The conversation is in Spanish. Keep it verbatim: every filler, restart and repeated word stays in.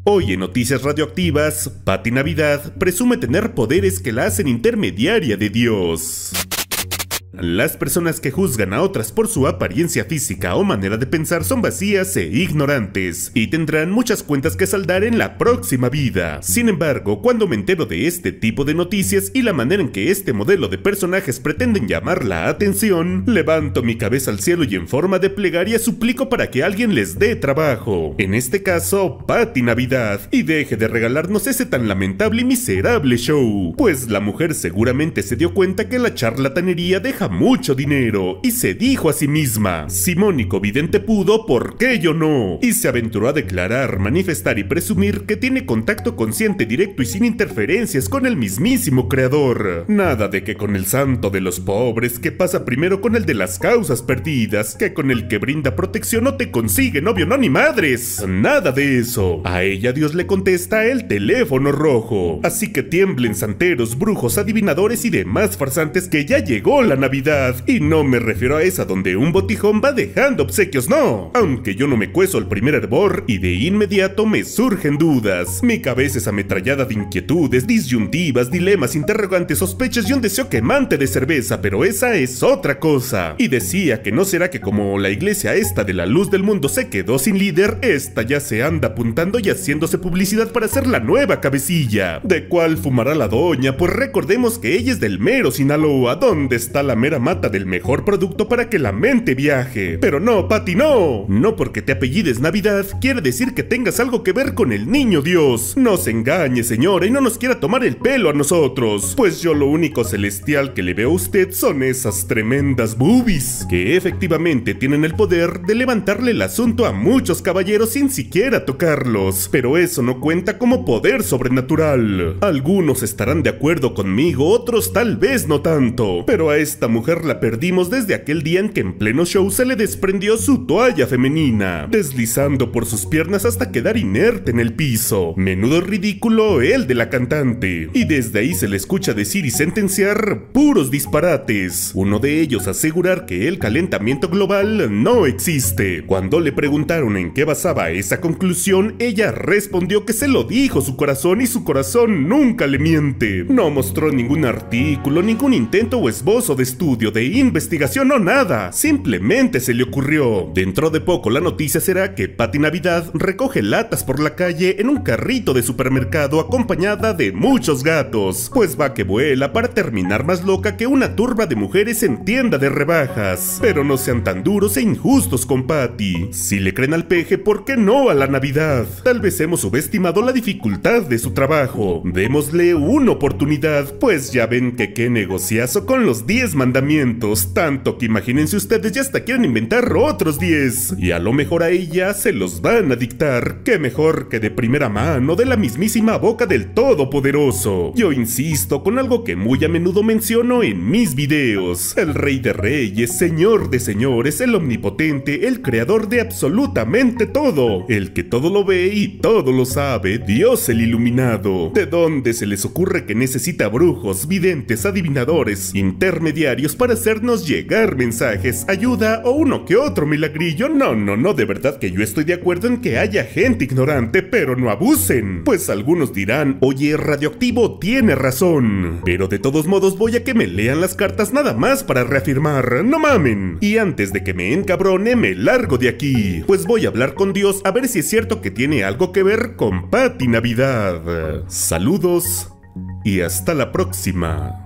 Hoy en Noticias Radioactivas, Patti Navidad presume tener poderes que la hacen intermediaria de Dios. Las personas que juzgan a otras por su apariencia física o manera de pensar son vacías e ignorantes, y tendrán muchas cuentas que saldar en la próxima vida. Sin embargo, cuando me entero de este tipo de noticias y la manera en que este modelo de personajes pretenden llamar la atención, levanto mi cabeza al cielo y en forma de plegaria suplico para que alguien les dé trabajo. En este caso, Patti Navidad, y deje de regalarnos ese tan lamentable y miserable show, pues la mujer seguramente se dio cuenta que la charlatanería deja mucho dinero, y se dijo a sí misma: si Mónico Vidente pudo, ¿por qué yo no? Y se aventuró a declarar, manifestar y presumir que tiene contacto consciente, directo y sin interferencias con el mismísimo creador. Nada de que con el santo de los pobres, que pasa primero con el de las causas perdidas, que con el que brinda protección no te consigue novio, no ni madres. Nada de eso. A ella Dios le contesta el teléfono rojo. Así que tiemblen santeros, brujos, adivinadores y demás farsantes, que ya llegó la Navidad. Y no me refiero a esa donde un botijón va dejando obsequios, no. Aunque yo no me cuezo al primer hervor y de inmediato me surgen dudas. Mi cabeza es ametrallada de inquietudes, disyuntivas, dilemas, interrogantes, sospechas y un deseo quemante de cerveza, pero esa es otra cosa. Y decía que no será que como la iglesia esta de la luz del mundo se quedó sin líder, esta ya se anda apuntando y haciéndose publicidad para ser la nueva cabecilla. ¿De cuál fumará la doña? Pues recordemos que ella es del mero Sinaloa, donde está la mera mata del mejor producto para que la mente viaje. Pero no, Patti, no. No porque te apellides Navidad quiere decir que tengas algo que ver con el niño Dios. No se engañe, señora, y no nos quiera tomar el pelo a nosotros, pues yo lo único celestial que le veo a usted son esas tremendas boobies, que efectivamente tienen el poder de levantarle el asunto a muchos caballeros sin siquiera tocarlos. Pero eso no cuenta como poder sobrenatural. Algunos estarán de acuerdo conmigo, otros tal vez no tanto, pero a esta mujer la perdimos desde aquel día en que en pleno show se le desprendió su toalla femenina, deslizando por sus piernas hasta quedar inerte en el piso. Menudo ridículo el de la cantante. Y desde ahí se le escucha decir y sentenciar puros disparates. Uno de ellos asegurar que el calentamiento global no existe. Cuando le preguntaron en qué basaba esa conclusión, ella respondió que se lo dijo su corazón y su corazón nunca le miente. No mostró ningún artículo, ningún intento o esbozo de estudio, de investigación o nada. Simplemente se le ocurrió. Dentro de poco la noticia será que Patti Navidad recoge latas por la calle en un carrito de supermercado acompañada de muchos gatos. Pues va que vuela para terminar más loca que una turba de mujeres en tienda de rebajas. Pero no sean tan duros e injustos con Patti. Si le creen al peje, ¿por qué no a la Navidad? Tal vez hemos subestimado la dificultad de su trabajo. Démosle una oportunidad, pues ya ven que qué negociazo con los diez mandamientos, tanto que imagínense ustedes ya hasta quieren inventar otros diez, y a lo mejor a ella se los van a dictar. Qué mejor que de primera mano, de la mismísima boca del Todopoderoso. Yo insisto con algo que muy a menudo menciono en mis videos: el Rey de Reyes, Señor de Señores, el Omnipotente, el Creador de absolutamente todo, el que todo lo ve y todo lo sabe, Dios el Iluminado. ¿De dónde se les ocurre que necesita brujos, videntes, adivinadores, intermediarios para hacernos llegar mensajes, ayuda o uno que otro milagrillo? No, no, no, de verdad que yo estoy de acuerdo en que haya gente ignorante, pero no abusen. Pues algunos dirán: oye, Radioactivo tiene razón. Pero de todos modos voy a que me lean las cartas nada más para reafirmar, no mamen. Y antes de que me encabrone, me largo de aquí, pues voy a hablar con Dios a ver si es cierto que tiene algo que ver con Patti Navidad. Saludos y hasta la próxima.